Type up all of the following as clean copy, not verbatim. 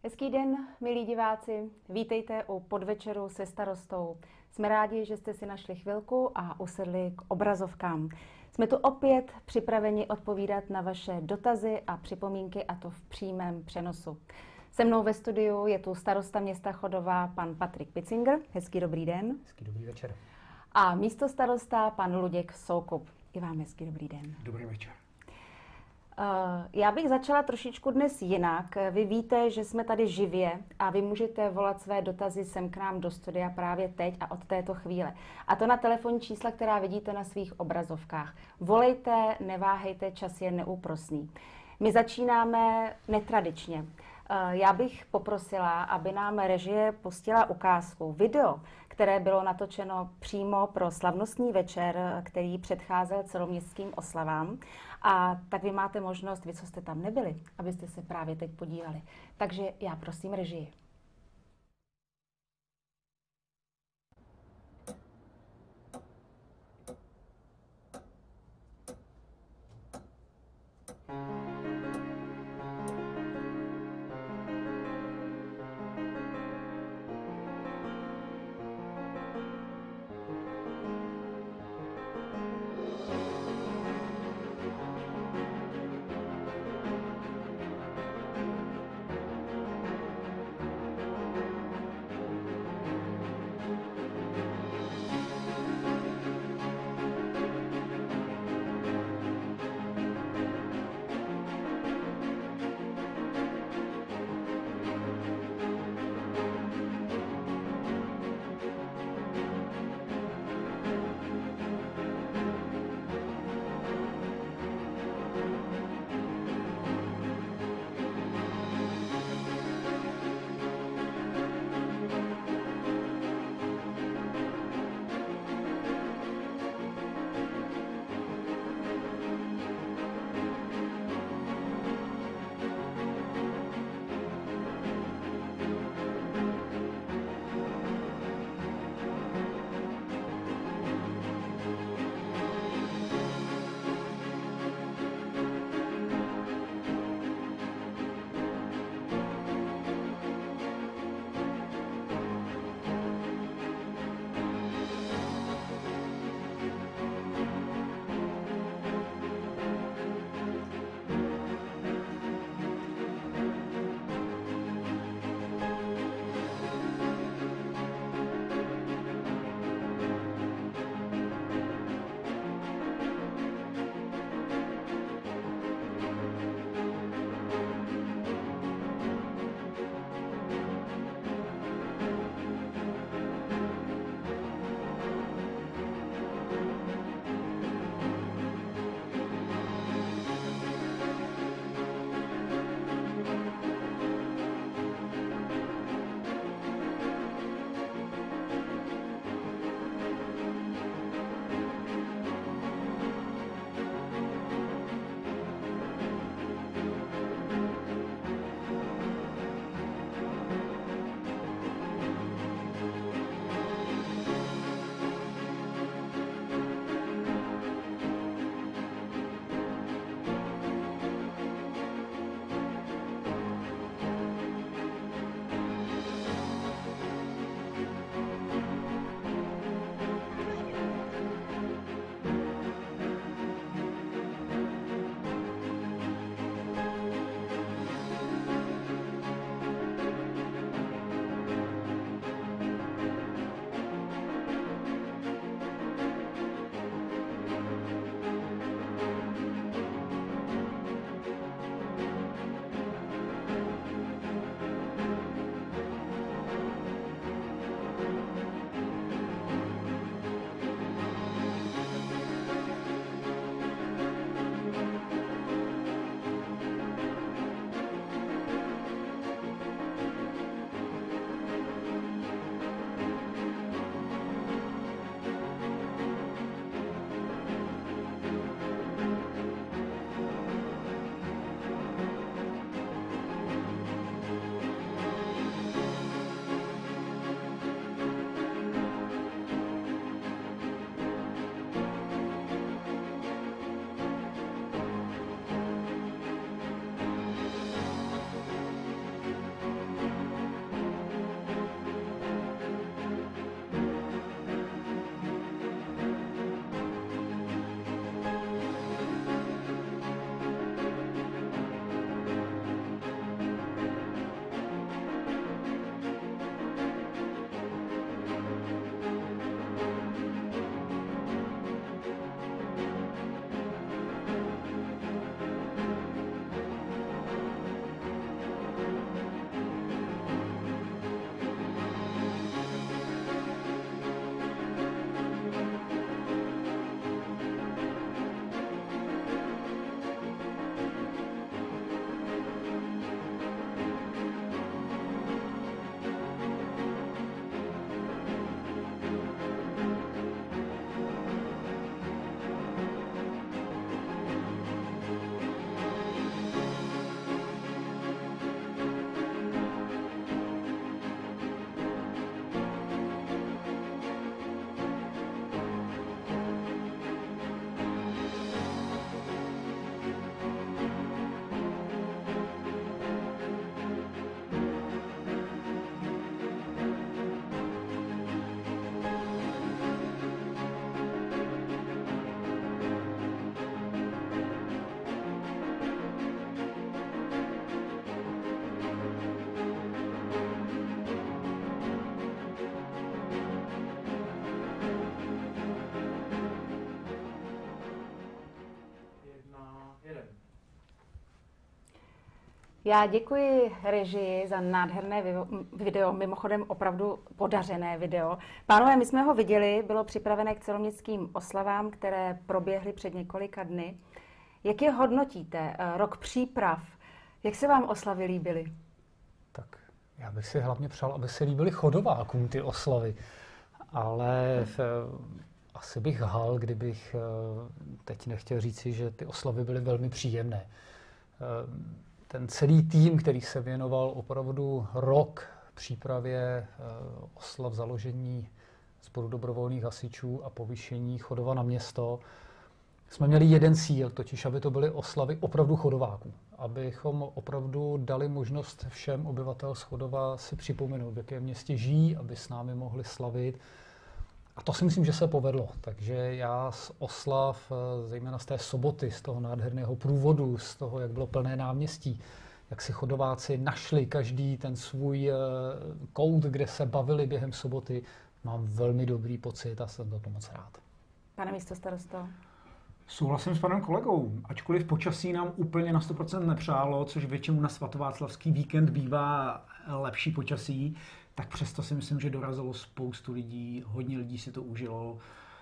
Hezký den, milí diváci. Vítejte u Podvečeru se starostou. Jsme rádi, že jste si našli chvilku a usedli k obrazovkám. Jsme tu opět připraveni odpovídat na vaše dotazy a připomínky, a to v přímém přenosu. Se mnou ve studiu je tu starosta města Chodova, pan Patrik Picinger. Hezký dobrý den. Hezký dobrý večer. A místostarosta, pan Luděk Soukup. I vám hezký dobrý den. Dobrý večer. Já bych začala trošičku dnes jinak. Vy víte, že jsme tady živě a vy můžete volat své dotazy sem k nám do studia právě teď a od této chvíle. A to na telefonní čísla, která vidíte na svých obrazovkách. Volejte, neváhejte, čas je neúprosný. My začínáme netradičně. Já bych poprosila, aby nám režie pustila ukázku, video, které bylo natočeno přímo pro slavnostní večer, který předcházel celoměstským oslavám. A tak vy máte možnost, vy, co jste tam nebyli, abyste se právě teď podívali. Takže já prosím režii. Já děkuji režii za nádherné video, mimochodem opravdu podařené video. Pánové, my jsme ho viděli, bylo připravené k celoměstským oslavám, které proběhly před několika dny. Jak je hodnotíte? Rok příprav. Jak se vám oslavy líbily? Tak já bych si hlavně přál, aby se líbily chodovákům ty oslavy. Ale asi bych lhal, kdybych teď nechtěl říci, že ty oslavy byly velmi příjemné. Ten celý tým, který se věnoval opravdu rok přípravě oslav založení Sboru dobrovolných hasičů a povýšení Chodova na město, jsme měli jeden cíl, totiž aby to byly oslavy opravdu chodováků. Abychom opravdu dali možnost všem obyvatel z Chodova si připomenout, v jakém městě žijí, aby s námi mohli slavit. A to si myslím, že se povedlo. Takže já z oslav, zejména z té soboty, z toho nádherného průvodu, z toho, jak bylo plné náměstí, jak si chodováci našli každý ten svůj kout, kde se bavili během soboty, mám velmi dobrý pocit a jsem za to moc rád. Pane místostarosto. Souhlasím s panem kolegou. Ačkoliv počasí nám úplně na 100% nepřálo, což většinou na svatováclavský víkend bývá lepší počasí, tak přesto si myslím, že dorazilo spoustu lidí, hodně lidí si to užilo.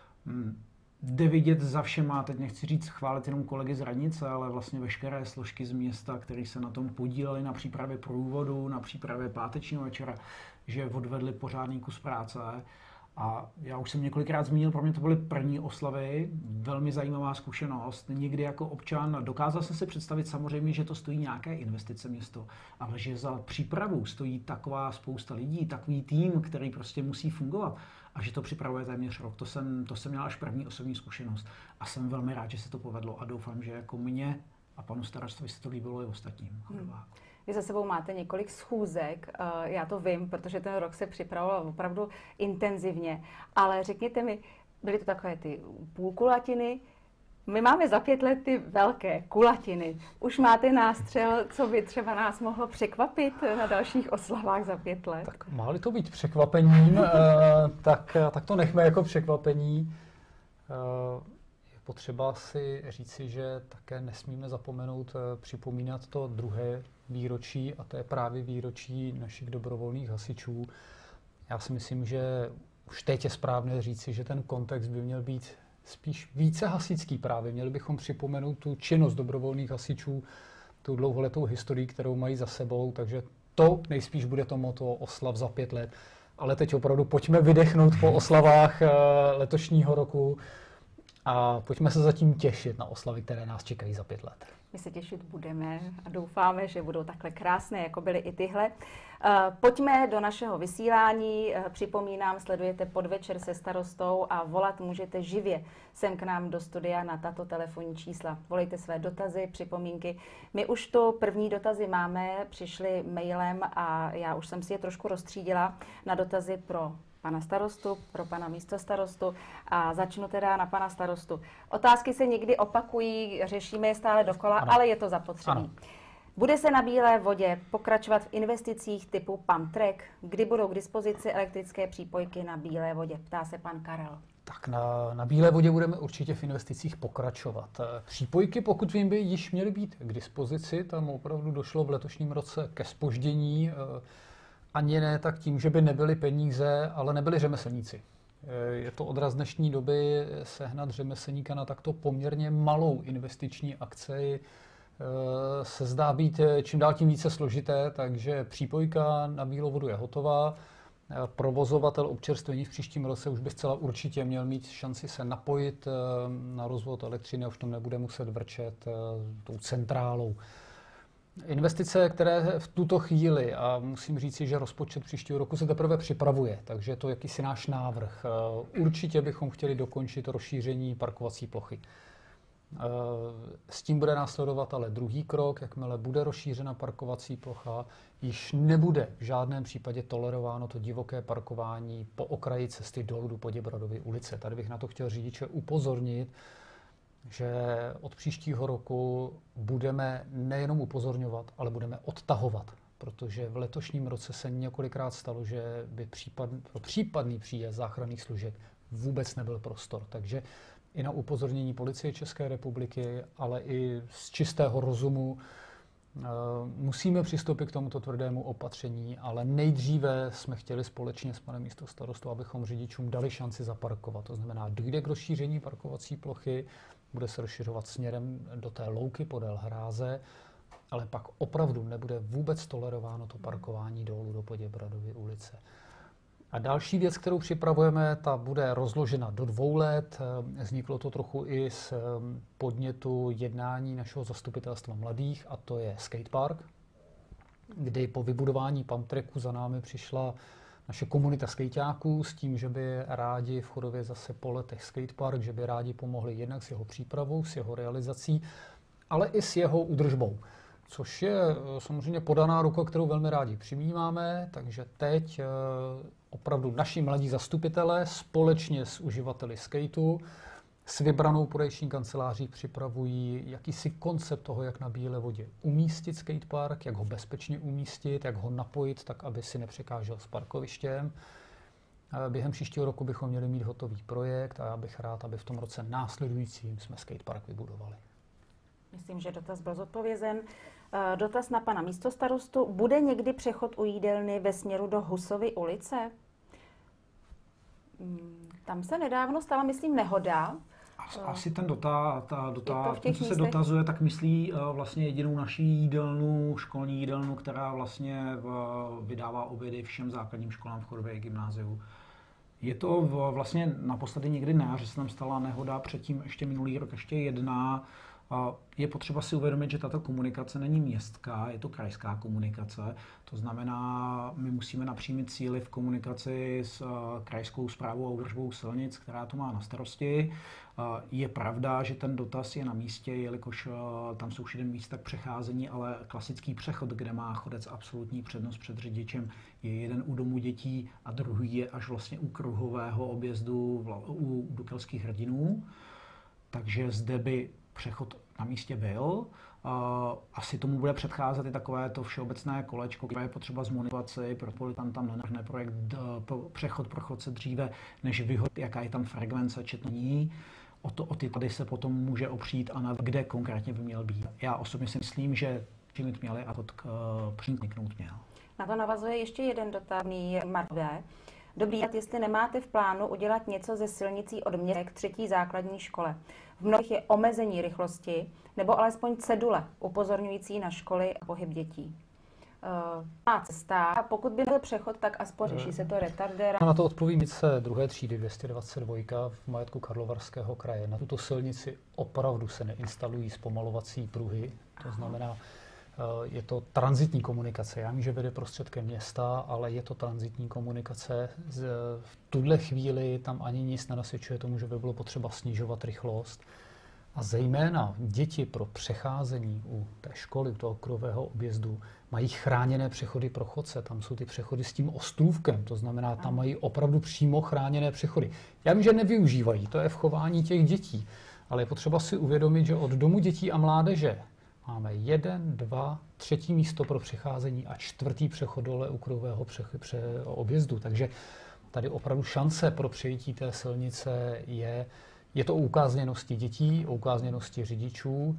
Jde vidět za všema, teď nechci říct chválit jenom kolegy z radnice, ale vlastně veškeré složky z města, které se na tom podíleli na přípravě průvodu, na přípravě pátečního večera, že odvedli pořádný kus práce. A já už jsem několikrát zmínil, pro mě to byly první oslavy, velmi zajímavá zkušenost. Někdy jako občan dokázal jsem si představit samozřejmě, že to stojí nějaké investice město, ale že za přípravu stojí taková spousta lidí, takový tým, který prostě musí fungovat a že to připravuje téměř rok. To jsem měl až první osobní zkušenost a jsem velmi rád, že se to povedlo a doufám, že jako mně a panu starostovi se to líbilo i ostatním. Vy za sebou máte několik schůzek, já to vím, protože ten rok se připravoval opravdu intenzivně, ale řekněte mi, byly to takové ty půlkulatiny, my máme za 5 let ty velké kulatiny. Už máte nástřel, co by třeba nás mohlo překvapit na dalších oslavách za 5 let? Tak má-li to být překvapením, tak to nechme jako překvapení. Je potřeba si říci, že také nesmíme zapomenout připomínat to druhé výročí, a to je právě výročí našich dobrovolných hasičů. Já si myslím, že už teď je správné říci, že ten kontext by měl být spíš více hasičský právě. Měli bychom připomenout tu činnost dobrovolných hasičů, tu dlouholetou historii, kterou mají za sebou, takže to nejspíš bude to motto oslav za 5 let. Ale teď opravdu pojďme vydechnout po oslavách letošního roku a pojďme se zatím těšit na oslavy, které nás čekají za 5 let. My se těšit budeme a doufáme, že budou takhle krásné, jako byly i tyhle. Pojďme do našeho vysílání. Připomínám, sledujete Podvečer se starostou a volat můžete živě sem k nám do studia na tato telefonní čísla. Volejte své dotazy, připomínky. My už tu první dotazy máme, přišly mailem a já už jsem si je trošku rozstřídila na dotazy pro pana starostu, pro pana místostarostu a začnu teda na pana starostu. Otázky se někdy opakují, řešíme je stále dokola, ale je to zapotřebí. Ano. Bude se na Bílé vodě pokračovat v investicích typu pump track? Kdy budou k dispozici elektrické přípojky na Bílé vodě? Ptá se pan Karel. Tak na Bílé vodě budeme určitě v investicích pokračovat. Přípojky, pokud vím, by již měly být k dispozici. Tam opravdu došlo v letošním roce ke zpoždění. Ani ne tak tím, že by nebyly peníze, ale nebyli řemeslníci. Je to odraz dnešní doby sehnat řemeslníka na takto poměrně malou investiční akci se zdá být čím dál tím více složité, takže přípojka na Bílou vodu je hotová. Provozovatel občerstvení v příštím roce už by zcela určitě měl mít šanci se napojit na rozvod elektřiny, už tom nebude muset vrčet tou centrálou. Investice, které v tuto chvíli, a musím říci, že rozpočet příštího roku se teprve připravuje, takže je to jakýsi náš návrh. Určitě bychom chtěli dokončit rozšíření parkovací plochy. S tím bude následovat ale druhý krok, jakmile bude rozšířena parkovací plocha, již nebude v žádném případě tolerováno to divoké parkování po okraji cesty dolů do Poděbradovy ulice. Tady bych na to chtěl řidiče upozornit, že od příštího roku budeme nejenom upozorňovat, ale budeme odtahovat, protože v letošním roce se několikrát stalo, že by pro případný příjezd záchranných služeb vůbec nebyl prostor. Takže i na upozornění Policie České republiky, ale i z čistého rozumu Musíme přistoupit k tomuto tvrdému opatření, ale nejdříve jsme chtěli společně s panem místostarostou, abychom řidičům dali šanci zaparkovat. To znamená, dojde k rozšíření parkovací plochy, bude se rozšiřovat směrem do té louky podél hráze, ale pak opravdu nebude vůbec tolerováno to parkování dolů do Poděbradovy ulice. A další věc, kterou připravujeme, ta bude rozložena do 2 let. Vzniklo to trochu i z podnětu jednání našeho zastupitelstva mladých, a to je skatepark, kdy po vybudování pumptracku za námi přišla naše komunita skejťáků s tím, že by rádi v Chodově zase po letech skatepark, že by rádi pomohli jednak s jeho přípravou, s jeho realizací, ale i s jeho údržbou. Což je samozřejmě podaná ruka, kterou velmi rádi přijímáme, takže teď opravdu naši mladí zastupitelé společně s uživateli skateu s vybranou projekční kanceláří připravují jakýsi koncept toho, jak na Bílé vodě umístit skatepark, jak ho bezpečně umístit, jak ho napojit tak, aby si nepřekážel s parkovištěm. Během příštího roku bychom měli mít hotový projekt a já bych rád, aby v tom roce následujícím jsme skatepark vybudovali. Myslím, že dotaz byl zodpovězen. Dotaz na pana místostarostu. Bude někdy přechod u jídelny ve směru do Husovy ulice? Tam se nedávno stala, myslím, nehoda. Asi ten ten, co se dotazuje, tak myslí vlastně jedinou naší jídelnu, školní jídelnu, která vlastně vydává obědy všem základním školám v Chodově i gymnáziu. Je to vlastně naposledy někdy na jaře se tam stala nehoda, předtím ještě minulý rok ještě jedna. Je potřeba si uvědomit, že tato komunikace není městská, je to krajská komunikace. To znamená, my musíme napřímit síly v komunikaci s krajskou správou a údržbou silnic, která to má na starosti. Je pravda, že ten dotaz je na místě, jelikož tam jsou všude místa k přecházení, ale klasický přechod, kde má chodec absolutní přednost před řidičem, je jeden u domu dětí a druhý je až vlastně u kruhového objezdu u Dukelských hrdinů. Takže zde by přechod na místě byl. Asi tomu bude předcházet i takové to všeobecné kolečko, které je potřeba zmonitorovat, protože tam nenavrhne projekt přechod pro chodce dříve, než vyhodit, jaká je tam frekvence četní. O ty tady se potom může opřít a na kde konkrétně by měl být. Já osobně si myslím, že činit měli a to přiniknout měl. Na to navazuje ještě jeden dotazný Marvé. Dobrý, jestli nemáte v plánu udělat něco ze silnicí od města k 3. základní škole. V mnohých je omezení rychlosti nebo alespoň cedule upozorňující na školy a pohyb dětí. Má cesta, a pokud by byl přechod, tak aspoň řeší se to retardéra. Na to odpovím se 2. třídy 222 v majetku Karlovarského kraje. Na tuto silnici opravdu se neinstalují zpomalovací pruhy, to znamená, je to tranzitní komunikace. Já vím, že vede prostředkem města, ale je to tranzitní komunikace. V tuhle chvíli tam ani nic nenasvědčuje tomu, že by bylo potřeba snižovat rychlost. A zejména děti pro přecházení u té školy, u toho kruhového objezdu, mají chráněné přechody pro chodce. Tam jsou ty přechody s tím ostrůvkem, to znamená, tam mají opravdu přímo chráněné přechody. Já vím, že nevyužívají, to je v chování těch dětí, ale je potřeba si uvědomit, že od domu dětí a mládeže máme 1, 2, 3. místo pro přecházení a 4. přechod dole u kruhového objezdu. Takže tady opravdu šance pro přejítí té silnice je to o ukázněnosti dětí, o ukázněnosti řidičů.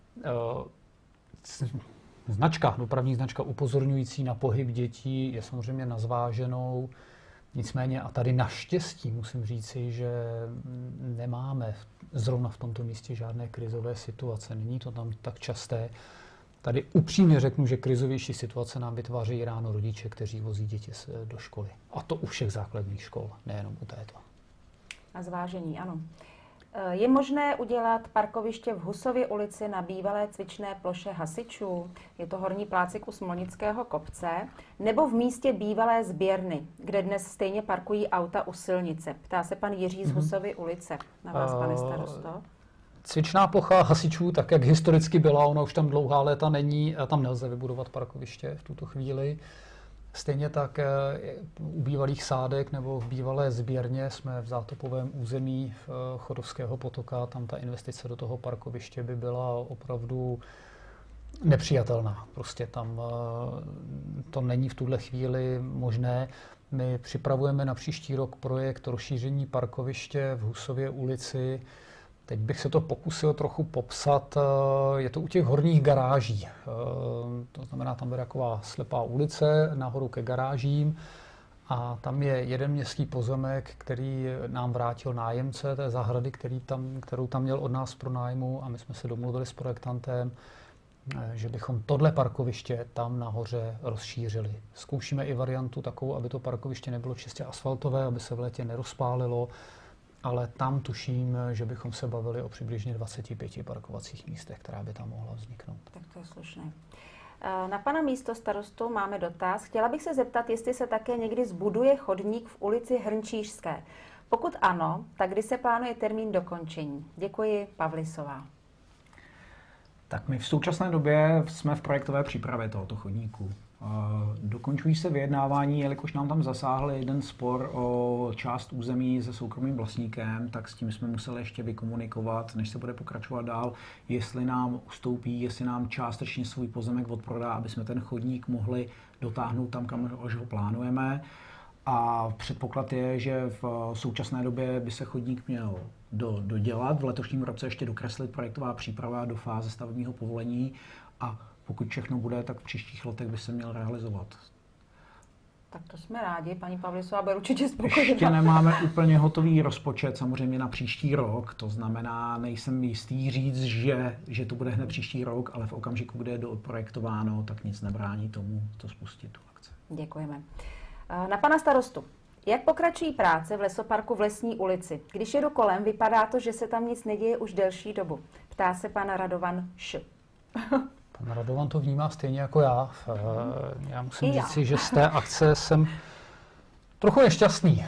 Dopravní značka upozorňující na pohyb dětí je samozřejmě na zváženou. Nicméně a tady naštěstí musím říci, že nemáme zrovna v tomto místě žádné krizové situace. Není to tam tak časté. Tady upřímně řeknu, že krizovější situace nám vytváří ráno rodiče, kteří vozí děti do školy. A to u všech základních škol, nejenom u této. A zvážení, ano. Je možné udělat parkoviště v Husově ulici na bývalé cvičné ploše hasičů? Je to Horní Plácik u Smolnického kopce. Nebo v místě bývalé sběrny, kde dnes stejně parkují auta u silnice? Ptá se pan Jiří z Husovy ulice. Na vás, pane starosto. Cvičná plocha hasičů, tak jak historicky byla, ona už tam dlouhá léta není, tam nelze vybudovat parkoviště v tuto chvíli. Stejně tak u bývalých sádek nebo v bývalé sběrně jsme v zátopovém území Chodovského potoka, tam ta investice do toho parkoviště by byla opravdu nepřijatelná. Prostě tam to není v tuhle chvíli možné. My připravujeme na příští rok projekt rozšíření parkoviště v Husově ulici Teď bych se to pokusil trochu popsat. Je to u těch horních garáží. To znamená, tam bude taková slepá ulice nahoru ke garážím a tam je jeden městský pozemek, který nám vrátil nájemce té zahrady, kterou tam měl od nás pro nájmu, a my jsme se domluvili s projektantem, že bychom tohle parkoviště tam nahoře rozšířili. Zkoušíme i variantu takovou, aby to parkoviště nebylo čistě asfaltové, aby se v létě nerozpálilo, ale tam tuším, že bychom se bavili o přibližně 25 parkovacích místech, která by tam mohla vzniknout. Tak to je slušné. Na pana místostarostu máme dotaz. Chtěla bych se zeptat, jestli se také někdy zbuduje chodník v ulici Hrnčířské. Pokud ano, tak kdy se plánuje termín dokončení? Děkuji, Pavlisová. Tak my v současné době jsme v projektové přípravě tohoto chodníku. Dokončují se vyjednávání, jelikož nám tam zasáhl jeden spor o část území se soukromým vlastníkem, tak s tím jsme museli ještě vykomunikovat, než se bude pokračovat dál, jestli nám ustoupí, jestli nám částečně svůj pozemek odprodá, aby jsme ten chodník mohli dotáhnout tam, kam až ho plánujeme. A předpoklad je, že v současné době by se chodník měl dodělat, v letošním roce ještě dokreslit projektová příprava do fáze stavebního povolení a pokud všechno bude, tak v příštích letech by se měl realizovat. Tak to jsme rádi, paní Pavlisová bude určitě spokojená. Ještě nemáme úplně hotový rozpočet samozřejmě na příští rok, to znamená, nejsem jistý říct, že to bude hned příští rok, ale v okamžiku, kdy je doprojektováno, tak nic nebrání tomu, to spustit tu akci. Děkujeme. Na pana starostu. Jak pokračují práce v lesoparku v Lesní ulici? Když jedu kolem, vypadá to, že se tam nic neděje už delší dobu. Ptá se pan Radovan Š. Pan Radovan to vnímá stejně jako já. Já musím říci, že z té akce jsem trochu nešťastný.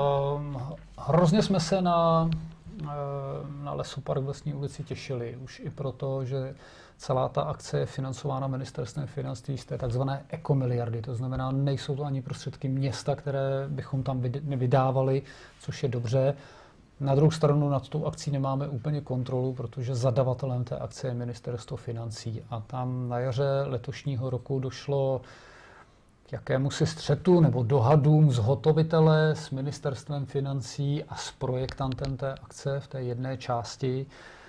Hrozně jsme se na lesopark v Lesní ulici těšili. Už i proto, že celá ta akce je financována ministerstvem financí z té takzvané ekomiliardy. To znamená, nejsou to ani prostředky města, které bychom tam vydávali, což je dobře. Na druhou stranu nad tou akcí nemáme úplně kontrolu, protože zadavatelem té akce je ministerstvo financí. A tam na jaře letošního roku došlo k jakémusi střetu nebo dohadům zhotovitele s ministerstvem financí a s projektantem té akce v té jedné části.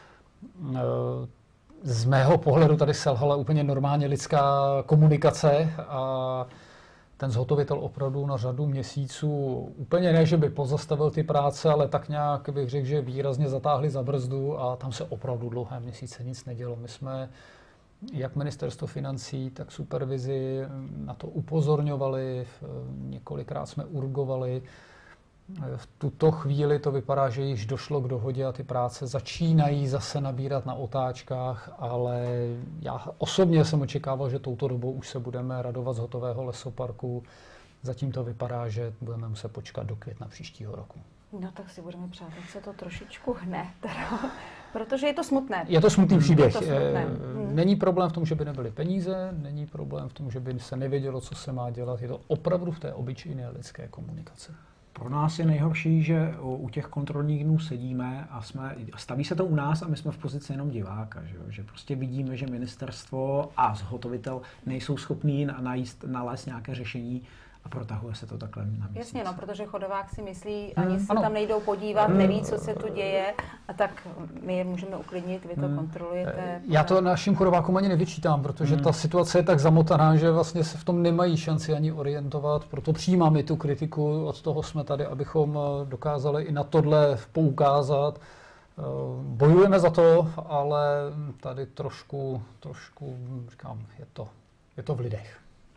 Z mého pohledu tady selhala úplně normálně lidská komunikace a ten zhotovitel opravdu na řadu měsíců úplně ne, že by pozastavil ty práce, ale tak nějak bych řekl, že výrazně zatáhli za brzdu a tam se opravdu dlouhé měsíce nic nedělo. My jsme jak ministerstvo financí, tak supervizi na to upozorňovali, několikrát jsme urgovali. V tuto chvíli to vypadá, že již došlo k dohodě a ty práce začínají zase nabírat na otáčkách, ale já osobně jsem očekával, že touto dobou už se budeme radovat z hotového lesoparku. Zatím to vypadá, že budeme muset počkat do května příštího roku. No tak si budeme přát, ať se to trošičku hne, teda, protože je to smutné. Je to smutný příběh. Je to smutné. Není problém v tom, že by nebyly peníze, není problém v tom, že by se nevědělo, co se má dělat. Je to opravdu v té obyčejné lidské komunikaci. Pro nás je nejhorší, že u těch kontrolních dnů sedíme a staví se to u nás a my jsme v pozici jenom diváka. Že prostě vidíme, že ministerstvo a zhotovitel nejsou schopní nalézt nějaké řešení a protahuje se to takhle na měsíc. Jasně, no, protože chodovák si myslí, ani se tam nejdou podívat, neví, co se tu děje, a tak my je můžeme uklidnit, vy to kontrolujete. Já to našim chodovákům ani nevyčítám, protože ta situace je tak zamotaná, že vlastně se v tom nemají šanci ani orientovat, proto přijímám i tu kritiku, od toho jsme tady, abychom dokázali i na tohle poukázat. Bojujeme za to, ale tady trošku říkám, je to v lidech.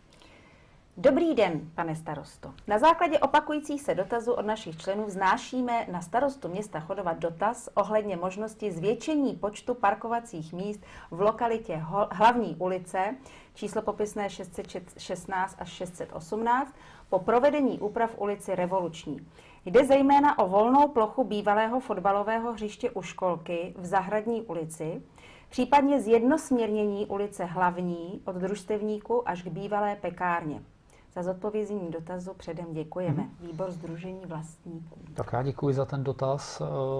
Dobrý den, pane starosto. Na základě opakujících se dotazů od našich členů vznášíme na starostu města Chodova dotaz ohledně možnosti zvětšení počtu parkovacích míst v lokalitě Hlavní ulice, číslo popisné 616 až 618, po provedení úprav v ulici Revoluční. Jde zejména o volnou plochu bývalého fotbalového hřiště u školky v Zahradní ulici, případně zjednosměrnění ulice Hlavní od družstevníku až k bývalé pekárně. Za zodpovězení dotazu předem děkujeme. Výbor Sdružení vlastníků. Tak já děkuji za ten dotaz.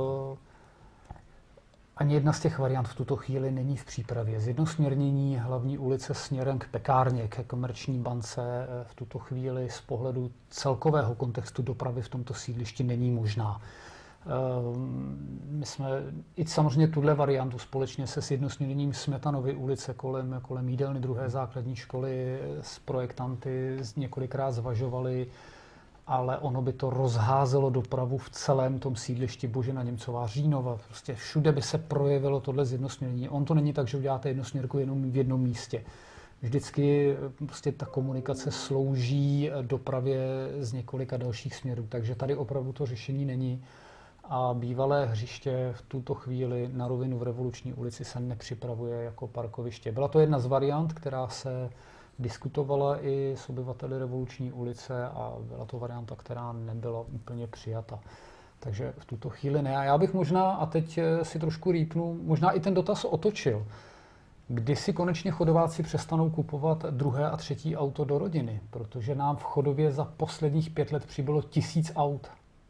Ani jedna z těch variant v tuto chvíli není v přípravě. Zjednosměrnění Hlavní ulice směrem k pekárně, ke Komerční bance v tuto chvíli z pohledu celkového kontextu dopravy v tomto sídlišti není možná. My jsme i samozřejmě tuhle variantu společně se sjednosměněním Smetanovy ulice kolem jídelny 2. základní školy s projektanty několikrát zvažovali, ale ono by to rozházelo dopravu v celém tom sídlišti Božena Němcová, Říjnova. Prostě všude by se projevilo tohle zjednosměnění. On to není tak, že uděláte jednosměrku jenom v jednom místě. Vždycky prostě ta komunikace slouží dopravě z několika dalších směrů, takže tady opravdu to řešení není. A bývalé hřiště v tuto chvíli na rovinu v Revoluční ulici se nepřipravuje jako parkoviště. Byla to jedna z variant, která se diskutovala i s obyvateli Revoluční ulice a byla to varianta, která nebyla úplně přijata. Takže v tuto chvíli ne. A já bych možná, a teď si trošku rýpnu, možná i ten dotaz otočil. Kdy si konečně chodováci přestanou kupovat 2. a 3. auto do rodiny? Protože nám v Chodově za posledních 5 let přibylo 1000 aut.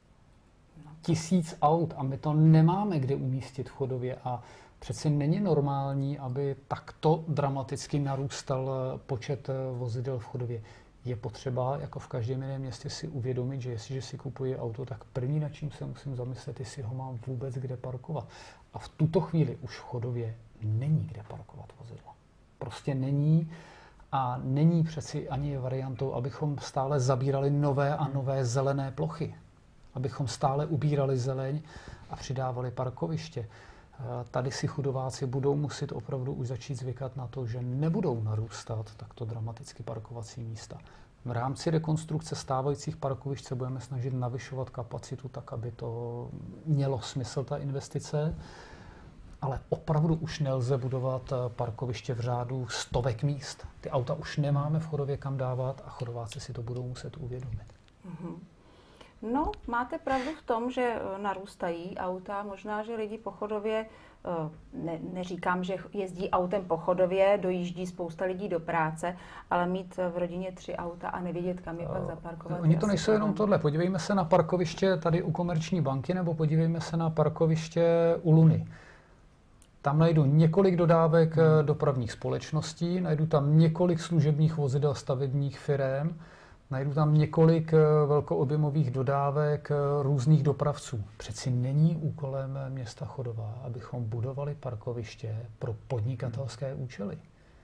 1000 aut a my to nemáme kde umístit v Chodově a přeci není normální, aby takto dramaticky narůstal počet vozidel v Chodově. Je potřeba, jako v každém jiném městě, si uvědomit, že jestliže si kupuji auto, tak první, nad čím se musím zamyslet, jestli ho mám vůbec kde parkovat. A v tuto chvíli už v Chodově není kde parkovat vozidla. Prostě není a není přeci ani variantou, abychom stále zabírali nové a nové zelené plochy. Abychom stále ubírali zeleň a přidávali parkoviště. Tady si chudováci budou muset opravdu už začít zvykat na to, že nebudou narůstat takto dramaticky parkovací místa. V rámci rekonstrukce stávajících parkovišť se budeme snažit navyšovat kapacitu tak, aby to mělo smysl, ta investice, ale opravdu už nelze budovat parkoviště v řádu stovek míst. Ty auta už nemáme v Chodově kam dávat a chodováci si to budou muset uvědomit. Mm-hmm. No, máte pravdu v tom, že narůstají auta. Možná, že lidi po Chodově, neříkám, že jezdí autem po Chodově, dojíždí spousta lidí do práce, ale mít v rodině 3 auta a nevědět, kam je pak zaparkovat. Oni to nejsou jenom tohle. Podívejme se na parkoviště tady u Komerční banky nebo podívejme se na parkoviště u Luny. Tam najdu několik dodávek dopravních společností, najdu tam několik služebních vozidel stavebních firem, najdu tam několik velkoobjemových dodávek různých dopravců. Přeci není úkolem města Chodova, abychom budovali parkoviště pro podnikatelské účely.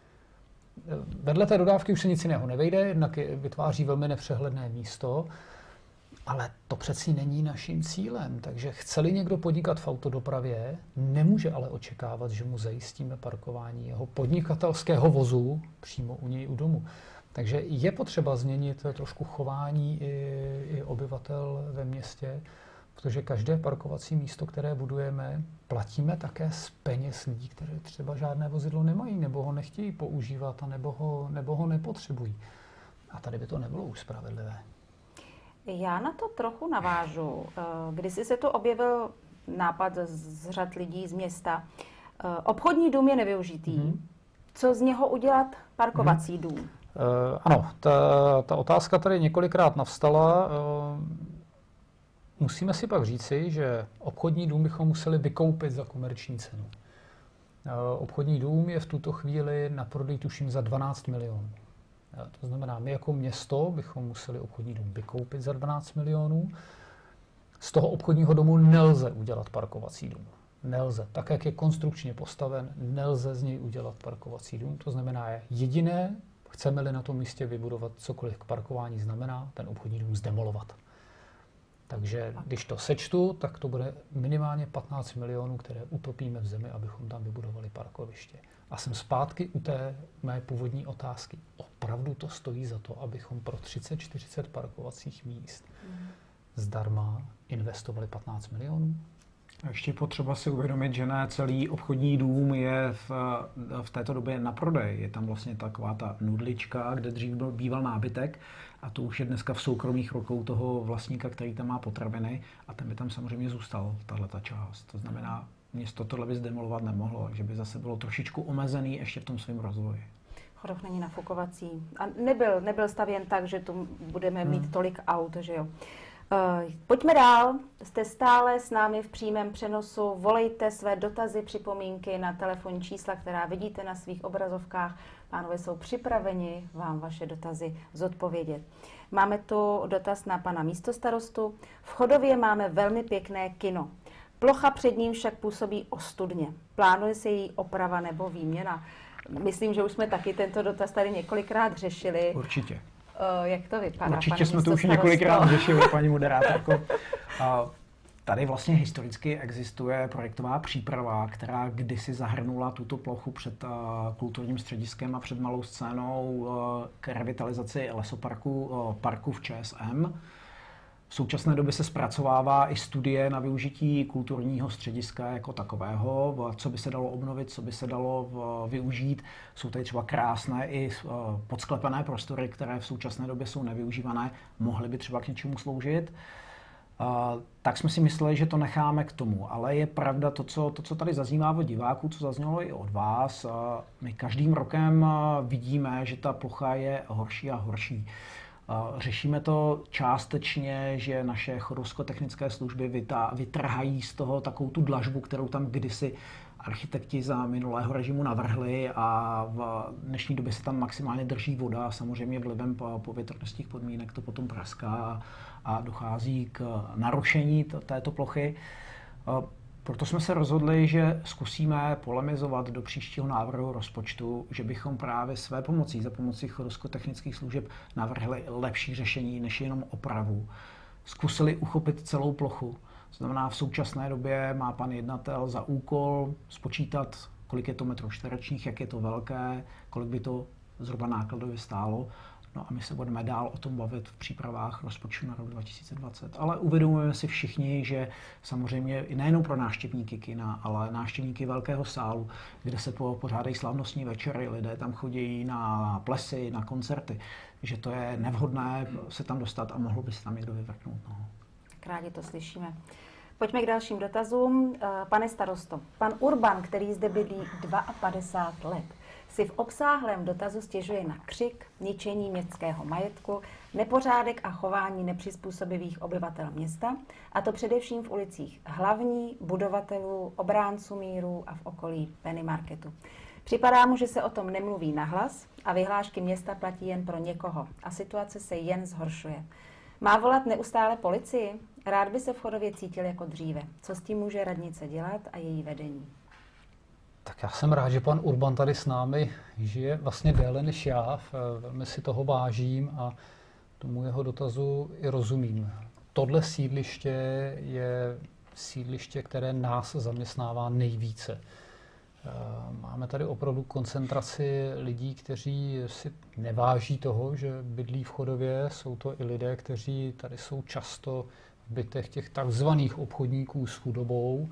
Vedle té dodávky už se nic jiného nevejde, jednak vytváří velmi nepřehledné místo, ale to přeci není naším cílem. Takže chce-li někdo podnikat v autodopravě, nemůže ale očekávat, že mu zajistíme parkování jeho podnikatelského vozu přímo u něj u domu. Takže je potřeba změnit trošku chování i obyvatel ve městě, protože každé parkovací místo, které budujeme, platíme také z peněz lidí, které třeba žádné vozidlo nemají, nebo ho nechtějí používat, a nebo ho nepotřebují. A tady by to nebylo už spravedlivé. Já na to trochu navážu. Kdysi se to objevil nápad z řad lidí z města. Obchodní dům je nevyužitý. Co z něho udělat parkovací dům? Ano, ta otázka tady několikrát navstala. Musíme si pak říci, že obchodní dům bychom museli vykoupit za komerční cenu. Obchodní dům je v tuto chvíli na prodej tuším za 12 milionů. To znamená, my jako město bychom museli obchodní dům vykoupit za 12 milionů. Z toho obchodního domu nelze udělat parkovací dům. Nelze. Tak, jak je konstrukčně postaven, nelze z něj udělat parkovací dům. To znamená, je jediné, chceme-li na tom místě vybudovat cokoliv k parkování, znamená ten obchodní dům zdemolovat. Takže když to sečtu, tak to bude minimálně 15 milionů, které utopíme v zemi, abychom tam vybudovali parkoviště. A jsem zpátky u té mé původní otázky. Opravdu to stojí za to, abychom pro 30-40 parkovacích míst zdarma investovali 15 milionů? A ještě potřeba si uvědomit, že ne celý obchodní dům je v této době na prodej. Je tam vlastně taková ta nudlička, kde dřív býval nábytek a to už je dneska v soukromých rukou toho vlastníka, který tam má potraviny a ten by tam samozřejmě zůstal, tahleta část. To znamená, město tohle by zdemolovat nemohlo, takže by zase bylo trošičku omezený ještě v tom svém rozvoji. Chodov není nafukovací. A nebyl stavěn tak, že tu budeme mít tolik aut, že jo. Pojďme dál. Jste stále s námi v přímém přenosu. Volejte své dotazy, připomínky na telefonní čísla, která vidíte na svých obrazovkách. Pánové jsou připraveni vám vaše dotazy zodpovědět. Máme tu dotaz na pana místostarostu. V Chodově máme velmi pěkné kino. Plocha před ním však působí ostudně. Plánuje se její oprava nebo výměna? Myslím, že už jsme taky tento dotaz tady několikrát řešili. Určitě. Jak to vypadá? Určitě jsme to už několikrát řešili, paní moderátorko. Tady vlastně historicky existuje projektová příprava, která kdysi zahrnula tuto plochu před kulturním střediskem a před malou scénou k revitalizaci lesoparku parku v ČSM. V současné době se zpracovává i studie na využití kulturního střediska jako takového, co by se dalo obnovit, co by se dalo využít. Jsou tady třeba krásné i podsklepené prostory, které v současné době jsou nevyužívané, mohly by třeba k něčemu sloužit. Tak jsme si mysleli, že to necháme k tomu. Ale je pravda to, co tady zaznívá od diváků, co zaznělo i od vás. My každým rokem vidíme, že ta plocha je horší a horší. Řešíme to částečně, že naše chodovsko-technické služby vytrhají z toho takovou tu dlažbu, kterou tam kdysi architekti za minulého režimu navrhli, a v dnešní době se tam maximálně drží voda. Samozřejmě vlivem povětrnostních podmínek to potom praská a dochází k narušení této plochy. Proto jsme se rozhodli, že zkusíme polemizovat do příštího návrhu rozpočtu, že bychom právě své pomocí, za pomocí chodovsko-technických služeb navrhli lepší řešení než jenom opravu. Zkusili uchopit celou plochu. To znamená, v současné době má pan jednatel za úkol spočítat, kolik je to metrů čtverečních, jak je to velké, kolik by to zhruba nákladově stálo. No a my se budeme dál o tom bavit v přípravách rozpočtu na rok 2020. Ale uvědomujeme si všichni, že samozřejmě nejenom pro návštěvníky kina, ale návštěvníky velkého sálu, kde se pořádají slavnostní večery, lidé tam chodí na plesy, na koncerty, že to je nevhodné se tam dostat a mohlo by se tam někdo vyvrknout. No. Rádi to slyšíme. Pojďme k dalším dotazům. Pane starosto, pan Urban, který zde bydlí 52 let, si v obsáhlém dotazu stěžuje na křik, ničení městského majetku, nepořádek a chování nepřizpůsobivých obyvatel města, a to především v ulicích Hlavní, Budovatelů, Obránců míru a v okolí Penny Marketu. Připadá mu, že se o tom nemluví nahlas a vyhlášky města platí jen pro někoho a situace se jen zhoršuje. Má volat neustále policii? Rád by se v Chodově cítil jako dříve. Co s tím může radnice dělat a její vedení? Tak já jsem rád, že pan Urban tady s námi žije vlastně déle než já. Velmi si toho vážím a tomu jeho dotazu i rozumím. Tohle sídliště je sídliště, které nás zaměstnává nejvíce. Máme tady opravdu koncentraci lidí, kteří si neváží toho, že bydlí v Chodově. Jsou to i lidé, kteří tady jsou často v bytech těch takzvaných obchodníků s chudobou.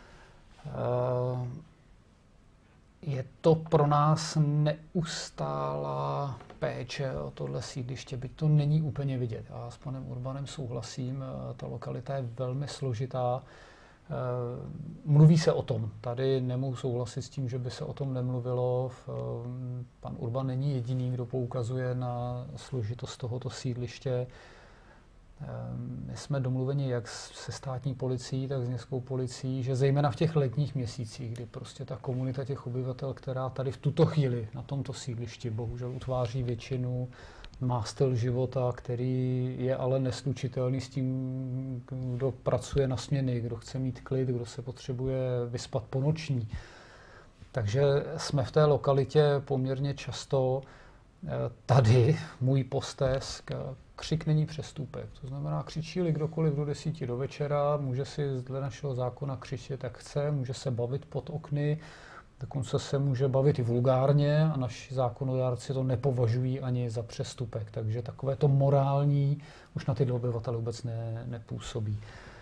Je to pro nás neustálá péče o tohle sídliště, byť to není úplně vidět. Já s panem Urbanem souhlasím, ta lokalita je velmi složitá. Mluví se o tom. Tady nemohu souhlasit s tím, že by se o tom nemluvilo. Pan Urban není jediný, kdo poukazuje na složitost tohoto sídliště. My jsme domluveni jak se státní policií, tak s městskou policií, že zejména v těch letních měsících, kdy prostě ta komunita těch obyvatel, která tady v tuto chvíli na tomto sídlišti bohužel utváří většinu, má styl života, který je ale neslučitelný s tím, kdo pracuje na směny, kdo chce mít klid, kdo se potřebuje vyspat po noční. Takže jsme v té lokalitě poměrně často. Tady můj postesk, křik není přestupek. To znamená, křičí-li kdokoliv do 10 do večera, může si dle našeho zákona křičet, jak chce, může se bavit pod okny, dokonce se může bavit i vulgárně a naši zákonodárci to nepovažují ani za přestupek. Takže takové to morální už na ty obyvatele vůbec nepůsobí.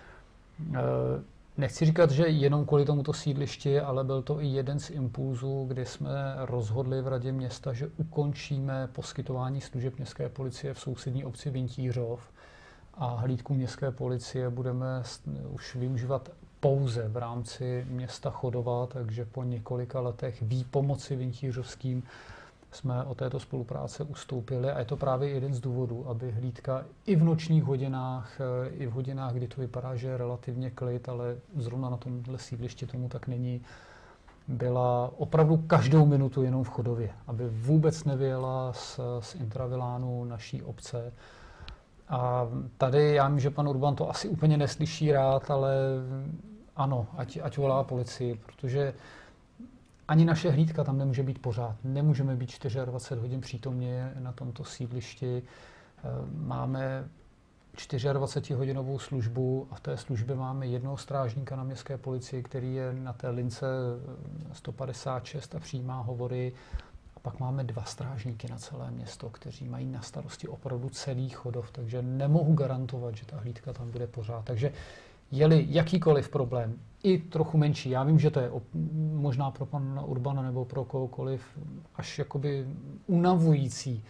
Nechci říkat, že jenom kvůli tomuto sídlišti, ale byl to i jeden z impulzů, kdy jsme rozhodli v radě města, že ukončíme poskytování služeb městské policie v sousední obci Vintířov a hlídku městské policie budeme už využívat pouze v rámci města Chodova, takže po několika letech výpomoci vintířovským jsme od této spolupráce ustoupili a je to právě jeden z důvodů, aby hlídka i v nočních hodinách, i v hodinách, kdy to vypadá, že je relativně klid, ale zrovna na tomhle sídlišti tomu tak není, byla opravdu každou minutu jenom v chodově, aby vůbec nevyjela z intravilánu naší obce. A tady já vím, že pan Urban to asi úplně neslyší rád, ale ano, ať volá policii, protože ani naše hlídka tam nemůže být pořád. Nemůžeme být 24 hodin přítomně na tomto sídlišti. Máme 24hodinovou službu a v té službě máme jednoho strážníka na městské policii, který je na té lince 156 a přijímá hovory. A pak máme 2 strážníky na celé město, kteří mají na starosti opravdu celý Chodov, takže nemohu garantovat, že ta hlídka tam bude pořád. Takže je-li jakýkoliv problém, i trochu menší, já vím, že to je možná pro pana Urbana nebo pro kohokoliv až jakoby unavující,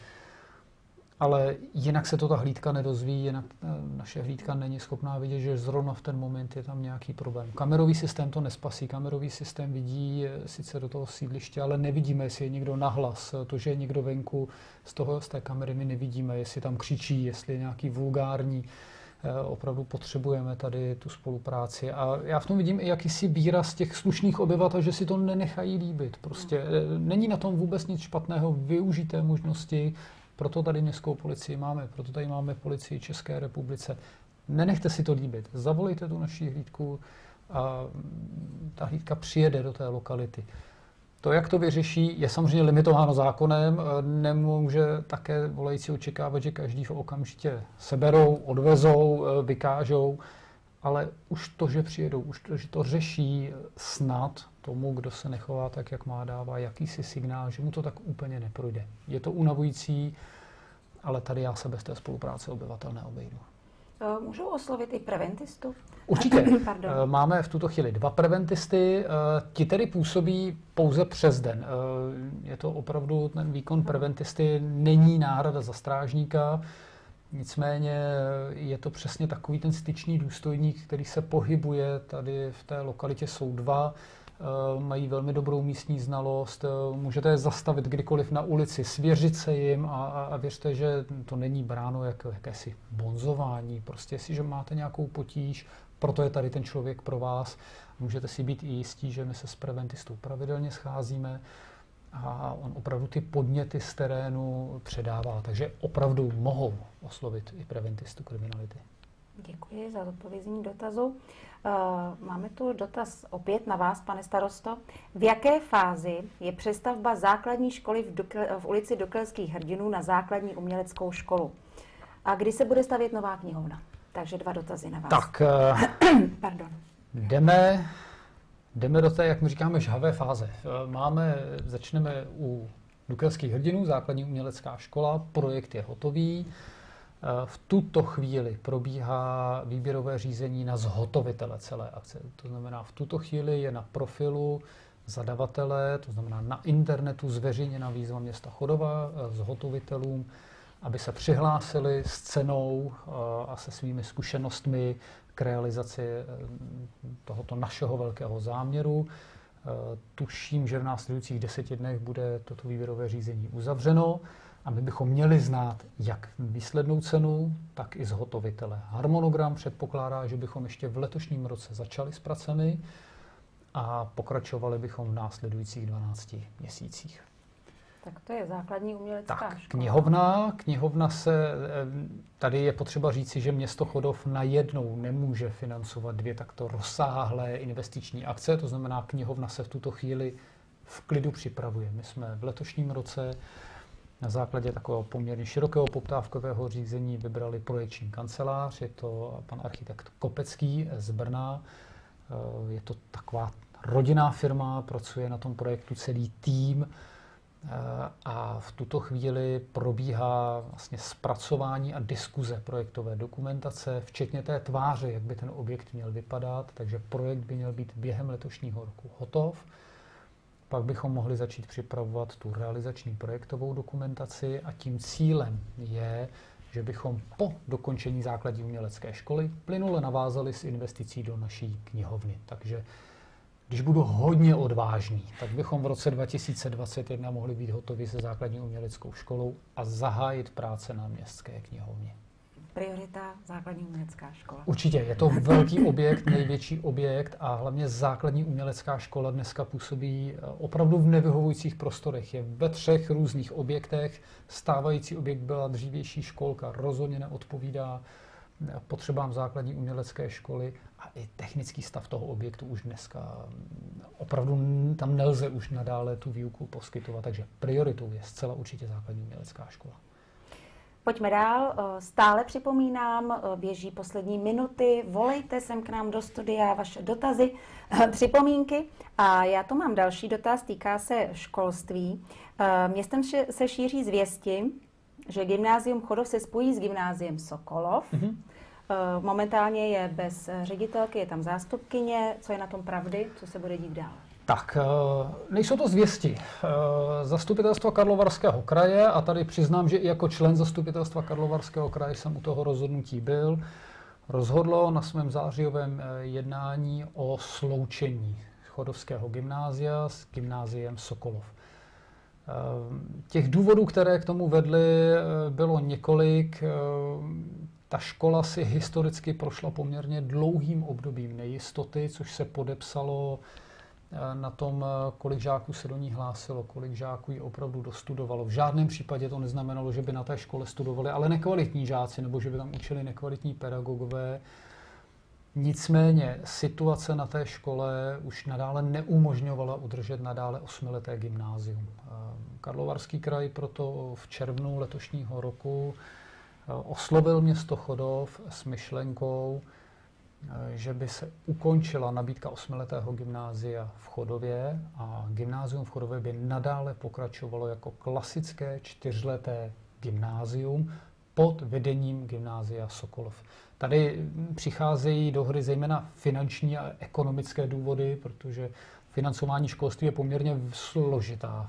ale jinak se to ta hlídka nedozví, jinak naše hlídka není schopná vidět, že zrovna v ten moment je tam nějaký problém. Kamerový systém to nespasí, kamerový systém vidí sice do toho sídliště, ale nevidíme, jestli je někdo nahlas. To, že je někdo venku, z té kamery my nevidíme, jestli tam křičí, jestli je nějaký vulgární. Opravdu potřebujeme tady tu spolupráci. A já v tom vidím i jakýsi výraz těch slušných obyvatel, že si to nenechají líbit. Prostě není na tom vůbec nic špatného, využité možnosti. Proto tady městskou policii máme, proto tady máme policii České republice. Nenechte si to líbit, zavolejte tu naši hlídku a ta hlídka přijede do té lokality. To, jak to vyřeší, je samozřejmě limitováno zákonem. Nemůže také volající očekávat, že každý v okamžitě seberou, odvezou, vykážou, ale už to, že přijedou, už to, že to řeší snad tomu, kdo se nechová tak, jak má, dává jakýsi signál, že mu to tak úplně neprojde. Je to unavující, ale tady já se bez té spolupráce obyvatel neobejdu. Můžou oslovit i preventistu? Určitě. Máme v tuto chvíli 2 preventisty. Ti tedy působí pouze přes den. Je to opravdu, ten výkon preventisty není náhrada za strážníka. Nicméně je to přesně takový ten styčný důstojník, který se pohybuje tady v té lokalitě. Jsou 2, mají velmi dobrou místní znalost. Můžete je zastavit kdykoliv na ulici, svěřit se jim a věřte, že to není bráno jako jakési bonzování. Prostě jestliže máte nějakou potíž, proto je tady ten člověk pro vás. Můžete si být i jistí, že my se s preventistou pravidelně scházíme a on opravdu ty podněty z terénu předává. Takže opravdu mohou oslovit i preventistu kriminality. Děkuji za odpovězení dotazu. Máme tu dotaz opět na vás, pane starosto. V jaké fázi je přestavba základní školy v ulici Dokelských hrdinů na základní uměleckou školu? A kdy se bude stavět nová knihovna? Takže 2 dotazy na vás. Tak, Pardon. Jdeme do té, jak my říkáme, žhavé fáze. Začneme u Dokelských hrdinů, základní umělecká škola, projekt je hotový. V tuto chvíli probíhá výběrové řízení na zhotovitele celé akce. To znamená, v tuto chvíli je na profilu zadavatele, to znamená na internetu zveřejněna výzva města Chodova zhotovitelům, aby se přihlásili s cenou a se svými zkušenostmi k realizaci tohoto našeho velkého záměru. Tuším, že v následujících 10 dnech bude toto výběrové řízení uzavřeno. A my bychom měli znát jak výslednou cenu, tak i zhotovitele. Harmonogram předpokládá, že bychom ještě v letošním roce začali s pracemi a pokračovali bychom v následujících 12 měsících. Tak to je základní umělecká škola. Knihovna tady je potřeba říci, že město Chodov najednou nemůže financovat 2 takto rozsáhlé investiční akce, to znamená, knihovna se v tuto chvíli v klidu připravuje. My jsme v letošním roce na základě takového poměrně širokého poptávkového řízení vybrali projekční kancelář, je to pan architekt Kopecký z Brna. Je to taková rodinná firma, pracuje na tom projektu celý tým a v tuto chvíli probíhá vlastně zpracování a diskuze projektové dokumentace, včetně té tváře, jak by ten objekt měl vypadat, takže projekt by měl být během letošního roku hotov. Pak bychom mohli začít připravovat tu realizační projektovou dokumentaci a tím cílem je, že bychom po dokončení základní umělecké školy plynule navázali s investicí do naší knihovny. Takže když budu hodně odvážný, tak bychom v roce 2021 mohli být hotovi se základní uměleckou školou a zahájit práce na městské knihovně. priorita základní umělecká škola? Určitě, je to velký objekt, největší objekt a hlavně základní umělecká škola dneska působí opravdu v nevyhovujících prostorech. Je ve 3 různých objektech. Stávající objekt byla dřívější školka, rozhodně neodpovídá potřebám základní umělecké školy a i technický stav toho objektu už dneska opravdu tam nelze už nadále tu výuku poskytovat, takže prioritou je zcela určitě základní umělecká škola. Pojďme dál. Stále připomínám, běží poslední minuty. Volejte sem k nám do studia vaše dotazy, připomínky. A já tu mám další dotaz, týká se školství. Městem se šíří zvěsti, že gymnázium Chodov se spojí s gymnáziem Sokolov. Mm-hmm. Momentálně je bez ředitelky, je tam zástupkyně. Co je na tom pravdy? Co se bude dít dál? Tak, nejsou to zvěsti. Zastupitelstva Karlovarského kraje, a tady přiznám, že i jako člen zastupitelstva Karlovarského kraje jsem u toho rozhodnutí byl, rozhodlo na svém zářijovém jednání o sloučení Chodovského gymnázia s gymnáziem Sokolov. Těch důvodů, které k tomu vedly, bylo několik. Ta škola si historicky prošla poměrně dlouhým obdobím nejistoty, což se podepsalo na tom, kolik žáků se do ní hlásilo, kolik žáků ji opravdu dostudovalo. V žádném případě to neznamenalo, že by na té škole studovali, ale nekvalitní žáci, nebo že by tam učili nekvalitní pedagogové. Nicméně situace na té škole už nadále neumožňovala udržet nadále 8leté gymnázium. Karlovarský kraj proto v červnu letošního roku oslovil město Chodov s myšlenkou, že by se ukončila nabídka 8letého gymnázia v Chodově a gymnázium v Chodově by nadále pokračovalo jako klasické 4leté gymnázium pod vedením gymnázia Sokolov. Tady přicházejí do hry zejména finanční a ekonomické důvody, protože financování školství je poměrně složitá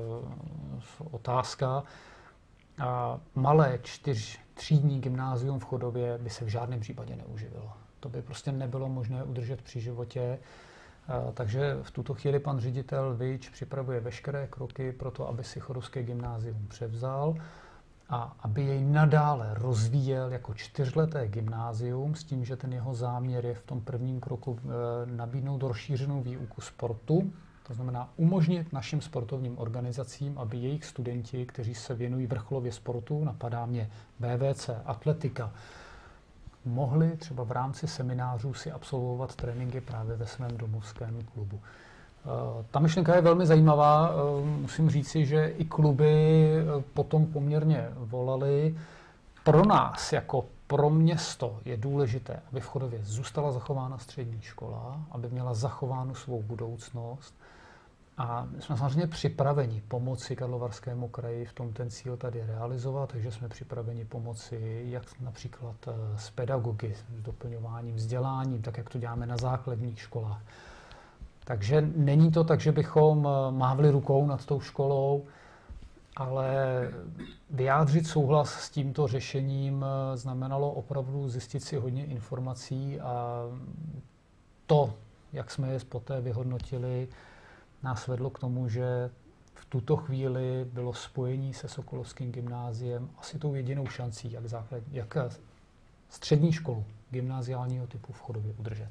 otázka. A malé 4třídní gymnázium v Chodově by se v žádném případě neuživilo. To by prostě nebylo možné udržet při životě. Takže v tuto chvíli pan ředitel Vič připravuje veškeré kroky pro to, aby si Chodovské gymnázium převzal a aby jej nadále rozvíjel jako 4leté gymnázium s tím, že ten jeho záměr je v tom prvním kroku nabídnout rozšířenou výuku sportu. To znamená umožnit našim sportovním organizacím, aby jejich studenti, kteří se věnují vrcholově sportu, napadá mě BVC, atletika, mohli třeba v rámci seminářů si absolvovat tréninky právě ve svém domovském klubu. Ta myšlenka je velmi zajímavá. Musím říci, že i kluby potom poměrně volaly. Pro nás, jako pro město, je důležité, aby v Chodově zůstala zachována střední škola, aby měla zachovánu svou budoucnost. A jsme samozřejmě připraveni pomoci Karlovarskému kraji v tom ten cíl tady realizovat, takže jsme připraveni pomoci jak například s pedagogy, s doplňováním, vzděláním, tak jak to děláme na základních školách. Takže není to tak, že bychom mávli rukou nad tou školou, ale vyjádřit souhlas s tímto řešením znamenalo opravdu zjistit si hodně informací a to, jak jsme je poté vyhodnotili, nás vedlo k tomu, že v tuto chvíli bylo spojení se Sokolovským gymnáziem asi tou jedinou šancí, jak střední školu gymnáziálního typu v Chodově udržet.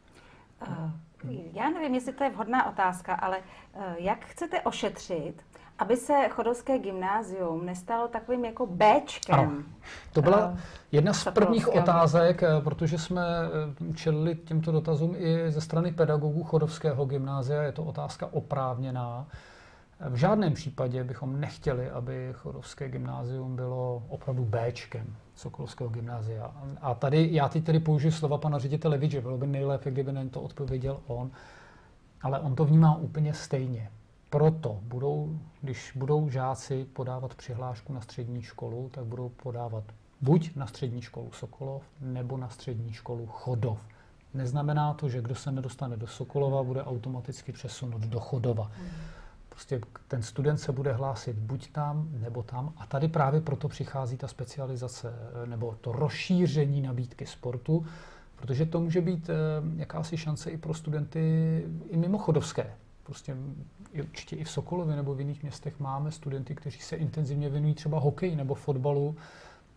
Já nevím, jestli to je vhodná otázka, ale jak chcete ošetřit, aby se Chodovské gymnázium nestalo takovým jako Béčkem? Ano, to byla jedna z prvních otázek, protože jsme čelili těmto dotazům i ze strany pedagogů Chodovského gymnázia. Je to otázka oprávněná. V žádném případě bychom nechtěli, aby Chodovské gymnázium bylo opravdu Béčkem Sokolovského gymnázia. A tady, já teď tedy použiju slova pana ředitele Viče, bylo by nejlépe, kdyby na to odpověděl on, ale on to vnímá úplně stejně. Proto když budou žáci podávat přihlášku na střední školu, tak budou podávat buď na střední školu Sokolov, nebo na střední školu Chodov. Neznamená to, že kdo se nedostane do Sokolova, bude automaticky přesunut do Chodova. Prostě ten student se bude hlásit buď tam, nebo tam. A tady právě proto přichází ta specializace, nebo to rozšíření nabídky sportu, protože to může být jakási šance i pro studenty i mimo chodovské. Prostě určitě i v Sokolově nebo v jiných městech máme studenty, kteří se intenzivně věnují třeba hokeji nebo fotbalu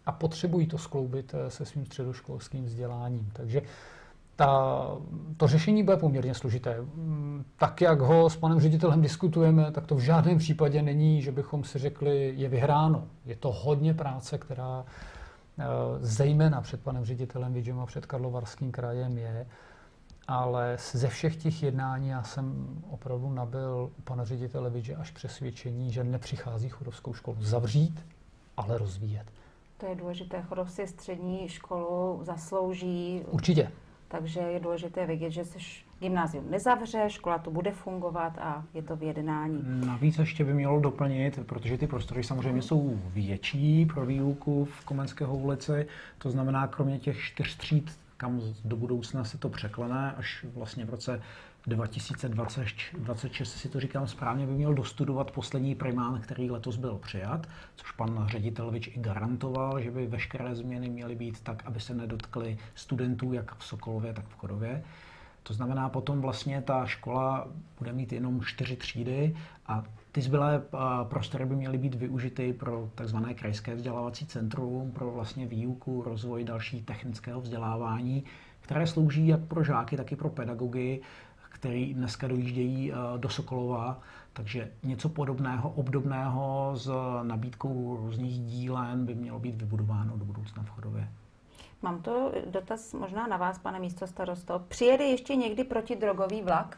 a potřebují to skloubit se svým středoškolským vzděláním. Takže to řešení bude poměrně složité. Tak, jak ho s panem ředitelem diskutujeme, tak to v žádném případě není, že bychom si řekli, je vyhráno. Je to hodně práce, která zejména před panem ředitelem Vidžem a před Karlovarským krajem je, ale ze všech těch jednání já jsem opravdu nabyl u pana ředitele Vidže až přesvědčení, že nepřichází chodovskou školu zavřít, ale rozvíjet. To je důležité. Chodov si střední školu zaslouží. Určitě. Takže je důležité vědět, že se gymnázium nezavře, škola tu bude fungovat a je to v jednání. Navíc ještě by mělo doplnit, protože ty prostory samozřejmě jsou větší pro výuku v Komenského ulici, to znamená kromě těch 4 tříd, kam do budoucna se to překlene, až vlastně v roce 2026, si to říkám správně, by měl dostudovat poslední primán, který letos byl přijat, což pan ředitel Vič i garantoval, že by veškeré změny měly být tak, aby se nedotkly studentů jak v Sokolově, tak v Chodově. To znamená, potom vlastně ta škola bude mít jenom 4 třídy a ty zbylé prostory by měly být využity pro takzvané krajské vzdělávací centrum, pro vlastně výuku, rozvoj další technického vzdělávání, které slouží jak pro žáky, tak i pro pedagogy, který dneska dojíždějí do Sokolova, takže něco podobného, obdobného s nabídkou různých dílen by mělo být vybudováno do budoucna v Chodově. Mám to dotaz možná na vás, pane místostarosto. Přijede ještě někdy protidrogový vlak?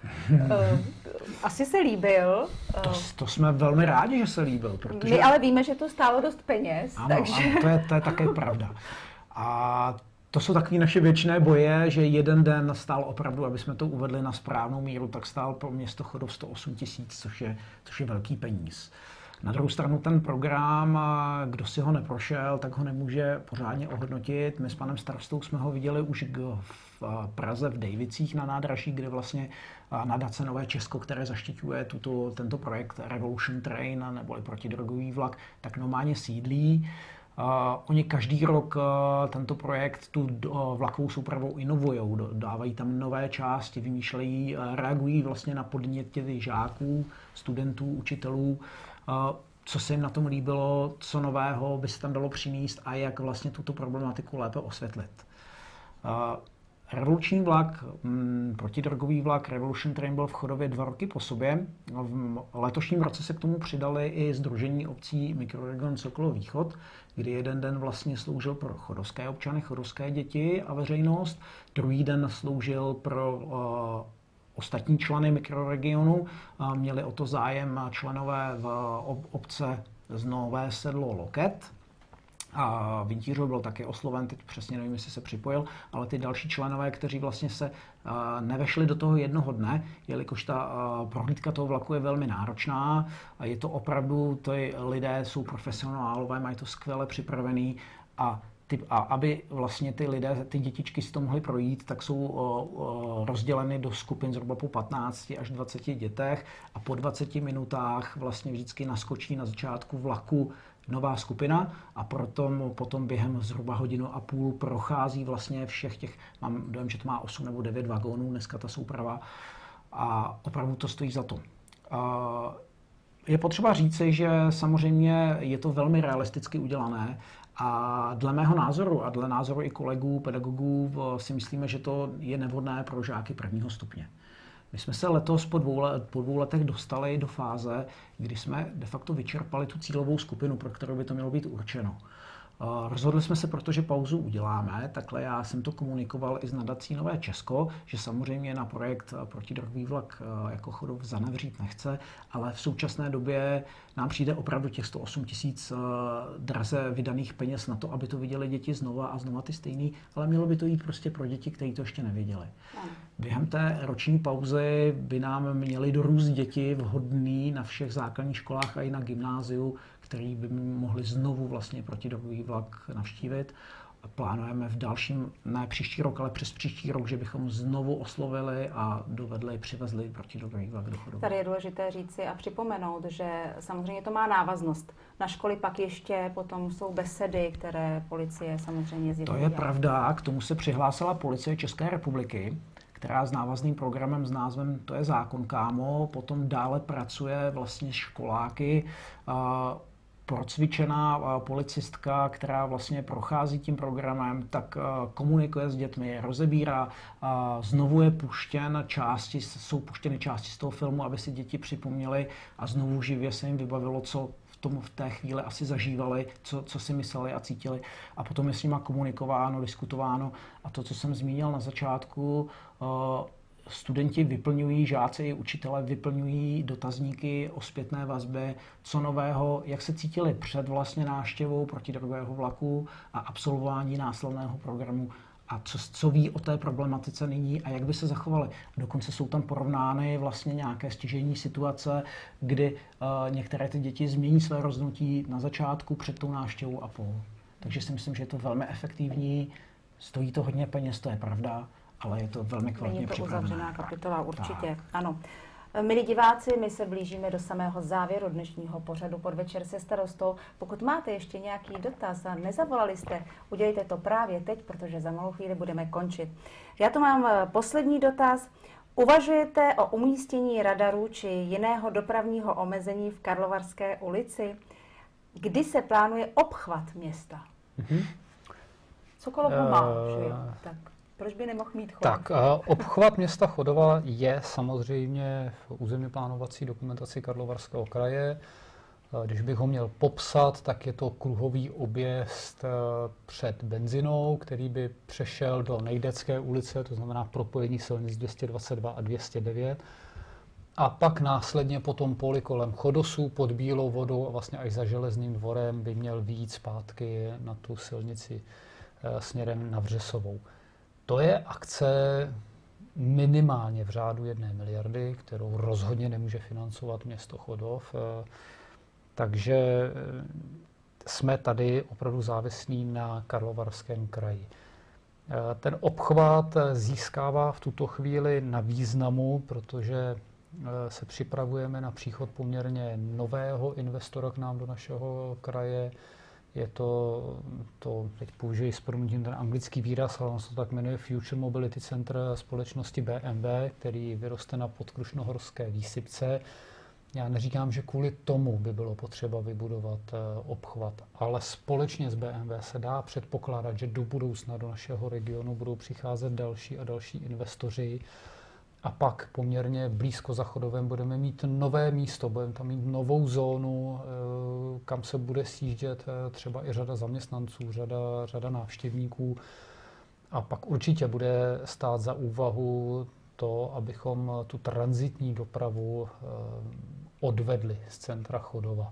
Asi se líbil. To jsme velmi rádi, že se líbil. Protože... My ale víme, že to stálo dost peněz. Ano, takže... ano, to je také pravda. A to jsou takové naše věčné boje, že jeden den stál opravdu, aby jsme to uvedli na správnou míru, tak stál pro město Chodov 108 000, což je velký peníz. Na druhou stranu ten program, kdo si ho neprošel, tak ho nemůže pořádně ohodnotit. My s panem starostou jsme ho viděli už v Praze v Dejvicích na nádraží, kde vlastně nadace Nové Česko, které zaštiťuje tento projekt Revolution Train neboli protidrogový vlak, tak normálně sídlí. Oni každý rok tento projekt tu vlakovou soupravu inovujou, dávají tam nové části, vymýšlejí, reagují vlastně na podněty žáků, studentů, učitelů, co se jim na tom líbilo, co nového by se tam dalo přinést a jak vlastně tuto problematiku lépe osvětlit. Revoluční vlak, protidrogový vlak Revolution Train byl v Chodově 2 roky po sobě. V letošním roce se k tomu přidali i Sdružení obcí Mikroregion Sokolov Východ, kdy jeden den vlastně sloužil pro chodovské občany, chodovské děti a veřejnost, druhý den sloužil pro ostatní členy mikroregionu. Měli o to zájem členové v obce z Nové Sedlo Loket. A Vintířov byl také osloven, teď přesně nevím, jestli se připojil, ale ty další členové, kteří vlastně se nevešli do toho jednoho dne, jelikož ta prohlídka toho vlaku je velmi náročná a je to opravdu, ty lidé jsou profesionálové, mají to skvěle připravený a aby vlastně ty lidé, ty dětičky si to mohly projít, tak jsou rozděleny do skupin zhruba po 15 až 20 dětech a po 20 minutách vlastně vždycky naskočí na začátku vlaku nová skupina a potom během zhruba 1,5 hodiny prochází vlastně všech těch, mám dojem, že to má 8 nebo 9 vagónů dneska ta souprava a opravdu to stojí za to. Je potřeba říci, že samozřejmě je to velmi realisticky udělané a dle mého názoru a dle názoru i kolegů, pedagogů si myslíme, že to je nevhodné pro žáky 1. stupně. My jsme se letos po 2 letech dostali do fáze, kdy jsme de facto vyčerpali tu cílovou skupinu, pro kterou by to mělo být určeno. Rozhodli jsme se, protože pauzu uděláme, takhle já jsem to komunikoval i s nadací Nové Česko, že samozřejmě na projekt protidrogový vlak jako Chodov zanevřít nechce, ale v současné době nám přijde opravdu těch 108 000 draze vydaných peněz na to, aby to viděli děti znova a znova ty stejný, ale mělo by to jít prostě pro děti, kteří to ještě neviděli. Během té roční pauzy by nám měly dorůst děti vhodný na všech základních školách a i na gymnáziu, který by mohli znovu vlastně protidrogový vlak navštívit. Plánujeme v dalším, ne příští rok, ale přes příští rok, že bychom znovu oslovili a přivezli protidrogový vlak do Chodova. Tady je důležité říci a připomenout, že samozřejmě to má návaznost. Na školy pak ještě potom jsou besedy, které policie samozřejmě zjednala. To je pravda, k tomu se přihlásila Policie České republiky, která s návazným programem s názvem To je zákon, kámo, potom dále pracuje vlastně s školáky. procvičená policistka, která vlastně prochází tím programem, tak komunikuje s dětmi, rozebírá, znovu je jsou puštěny části z toho filmu, aby si děti připomněly a znovu živě se jim vybavilo, co v té chvíli asi zažívali, co si mysleli a cítili. A potom je s nima komunikováno, diskutováno. A to, co jsem zmínil na začátku, studenti vyplňují, žáci i učitelé vyplňují dotazníky o zpětné vazbě, co nového, jak se cítili před vlastně návštěvou protidrogového vlaku a absolvování následného programu a co ví o té problematice nyní a jak by se zachovali. Dokonce jsou tam porovnány vlastně nějaké stěžejní situace, kdy některé ty děti změní své rozhodnutí na začátku, před tou návštěvou a po. Takže si myslím, že je to velmi efektivní, stojí to hodně peněz, to je pravda, ale je to velmi kvalitně připravené. Není to uzavřená kapitola, určitě, tak. Ano. Milí diváci, my se blížíme do samého závěru dnešního pořadu Podvečer se starostou. Pokud máte ještě nějaký dotaz a nezavolali jste, udělejte to právě teď, protože za malou chvíli budeme končit. Já tu mám poslední dotaz. Uvažujete o umístění radarů či jiného dopravního omezení v Karlovarské ulici? Kdy se plánuje obchvat města? Sokolov ho má, že jo? Tak. Proč by nemohl mít Chodov? Tak, obchvat města Chodova je samozřejmě v územně plánovací dokumentaci Karlovarského kraje. Když bych ho měl popsat, tak je to kruhový objezd před benzinou, který by přešel do Nejdecké ulice, to znamená propojení silnic 222 a 209. A pak následně po tom poli kolem Chodosu pod Bílou vodou a vlastně až za Železným dvorem by měl vyjít zpátky na tu silnici směrem na Vřesovou. To je akce minimálně v řádu 1 miliardy, kterou rozhodně nemůže financovat město Chodov. Takže jsme tady opravdu závislí na Karlovarském kraji. Ten obchvat získává v tuto chvíli na významu, protože se připravujeme na příchod poměrně nového investora k nám do našeho kraje. Je to teď použiji s prominutím ten anglický výraz, ale on se tak jmenuje Future Mobility Center společnosti BMW, který vyroste na podkrušnohorské výsypce. Já neříkám, že kvůli tomu by bylo potřeba vybudovat obchvat, ale společně s BMW se dá předpokládat, že do budoucna do našeho regionu budou přicházet další a další investoři. A pak poměrně blízko za Chodovem budeme mít nové místo, budeme tam mít novou zónu, kam se bude sjíždět třeba i řada zaměstnanců, řada návštěvníků. A pak určitě bude stát za úvahu to, abychom tu tranzitní dopravu odvedli z centra Chodova.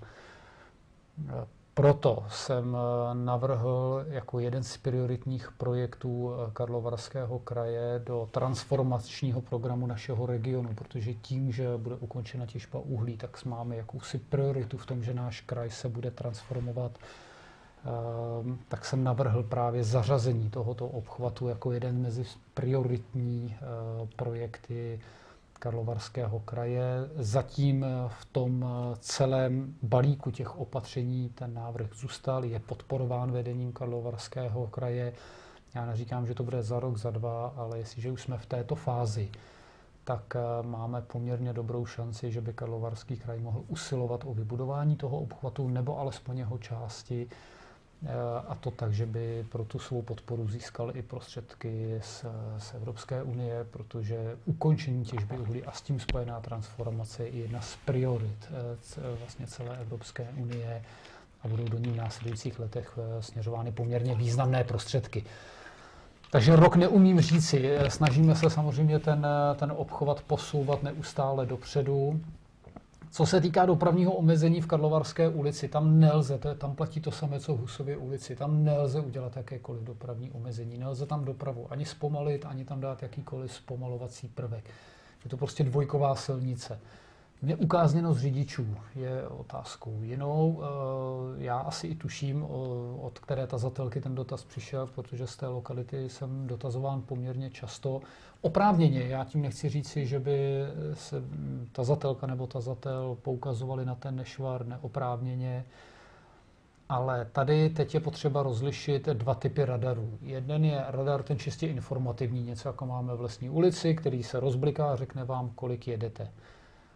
Proto jsem navrhl jako jeden z prioritních projektů Karlovarského kraje do transformačního programu našeho regionu, protože tím, že bude ukončena těžba uhlí, tak máme jakousi prioritu v tom, že náš kraj se bude transformovat. Tak jsem navrhl právě zařazení tohoto obchvatu jako jeden mezi prioritní projekty Karlovarského kraje. Zatím v tom celém balíku těch opatření ten návrh zůstal, je podporován vedením Karlovarského kraje. Já neříkám, že to bude za rok, za 2, ale jestliže už jsme v této fázi, tak máme poměrně dobrou šanci, že by Karlovarský kraj mohl usilovat o vybudování toho obchvatu nebo alespoň jeho části. A to tak, že by pro tu svou podporu získal i prostředky z Evropské unie, protože ukončení těžby uhlí a s tím spojená transformace je jedna z priorit vlastně celé Evropské unie a budou do ní v následujících letech směřovány poměrně významné prostředky. Takže rok neumím říci. Snažíme se samozřejmě ten obchvat posouvat neustále dopředu. Co se týká dopravního omezení v Karlovarské ulici, tam nelze, tam platí to samé, co v Husově ulici, tam nelze udělat jakékoliv dopravní omezení, nelze tam dopravu ani zpomalit, ani tam dát jakýkoliv zpomalovací prvek. Je to prostě dvojková silnice. Neukázněnost řidičů je otázkou jinou. Já asi i tuším, od které tazatelky ten dotaz přišel, protože z té lokality jsem dotazován poměrně často. Oprávněně, já tím nechci říci, že by se tazatelka nebo tazatel poukazovali na ten nešvar neoprávněně, ale tady teď je potřeba rozlišit 2 typy radarů. Jeden je radar ten čistě informativní, něco jako máme v Lesní ulici, který se rozbliká a řekne vám, kolik jedete.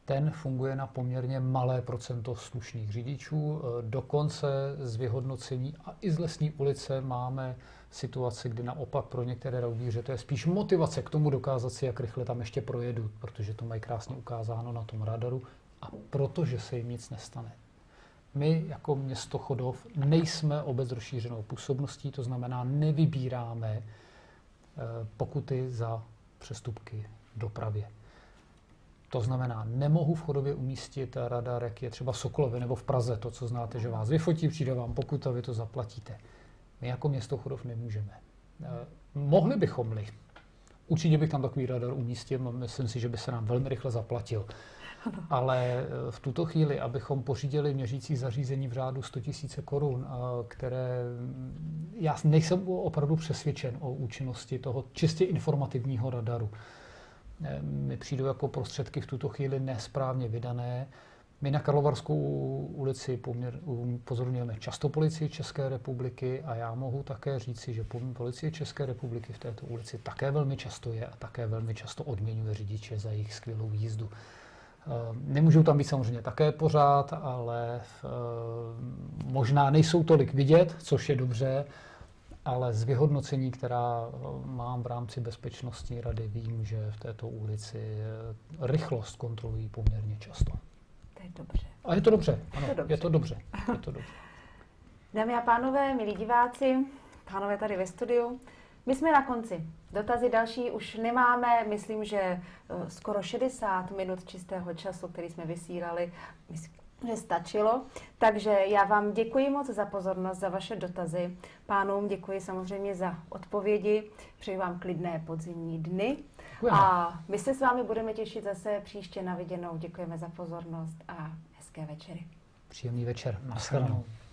ten funguje na poměrně malé procento slušných řidičů. Dokonce z vyhodnocení a i z Lesní ulice máme situaci, kdy naopak pro některé raudiře to je spíš motivace k tomu dokázat si, jak rychle tam ještě projedu, protože to mají krásně ukázáno na tom radaru a protože se jim nic nestane. My jako město Chodov nejsme obec rozšířenou působností, to znamená nevybíráme pokuty za přestupky v dopravě. To znamená, nemohu v Chodově umístit radar, jak je třeba v Sokolově nebo v Praze, to, co znáte, že vás vyfotí, přijde vám pokuta, vy to zaplatíte. My jako město Chodov nemůžeme. Mohli bychom-li. Určitě bych tam takový radar umístil, myslím si, že by se nám velmi rychle zaplatil. Ale v tuto chvíli, abychom pořídili měřící zařízení v řádu 100 000 korun, které já nejsem opravdu přesvědčen o účinnosti toho čistě informativního radaru. Mi přijdou jako prostředky v tuto chvíli nesprávně vydané. My na Karlovarskou ulici pozorujeme často policii České republiky a já mohu také říci, že policie České republiky v této ulici také velmi často je a také velmi často odměňuje řidiče za jejich skvělou jízdu. Nemůžou tam být samozřejmě také pořád, ale možná nejsou tolik vidět, což je dobře, ale z vyhodnocení, která mám v rámci bezpečnostní rady, vím, že v této ulici rychlost kontrolují poměrně často. To je dobře. A je to dobře, ano, je to dobře. Dámy a pánové, milí diváci, pánové tady ve studiu, my jsme na konci. Dotazy další už nemáme, myslím, že skoro 60 minut čistého času, který jsme vysílali, myslím, že stačilo. Takže já vám děkuji moc za pozornost, za vaše dotazy. Pánům děkuji samozřejmě za odpovědi. Přeji vám klidné podzimní dny. Děkujeme. A my se s vámi budeme těšit zase příště na viděnou. Děkujeme za pozornost a hezké večery. Příjemný večer. Naschledanou.